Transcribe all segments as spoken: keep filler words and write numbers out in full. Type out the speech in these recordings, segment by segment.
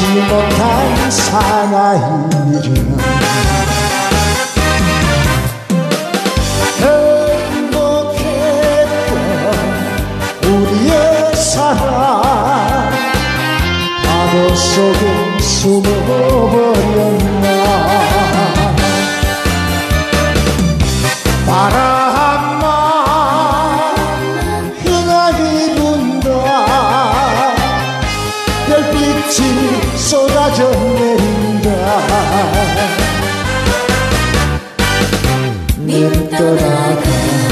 못한 사나이는 행복했던 우리의 사랑 바보 속에 숨어버렸나. 바람만 휘날리 분다. 별빛이 쏟아져 내린다. 님 떠나가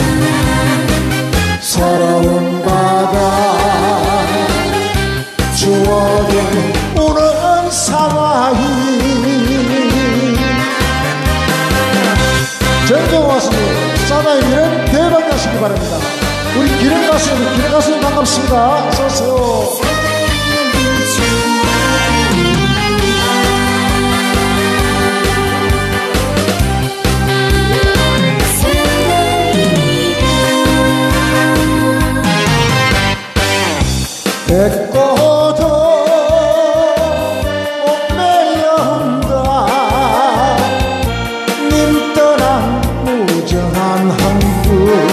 서러운 바다 추억에 우는 사나이. 정정 왔습니다. 사나이는 대박 나시기 바랍니다. 우리 기령 가수님, 기령 가수님 반갑습니다. 어서오세요. 백고도 못 메어온다. 님 떠난 무정한 항구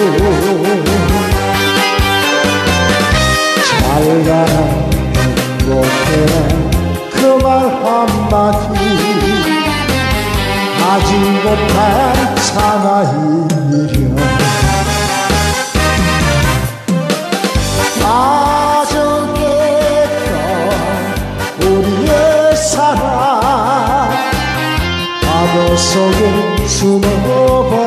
잘 가라 행복해라 그 말 한마디 하지 못한 사나이면 바보 속에 숨어버려.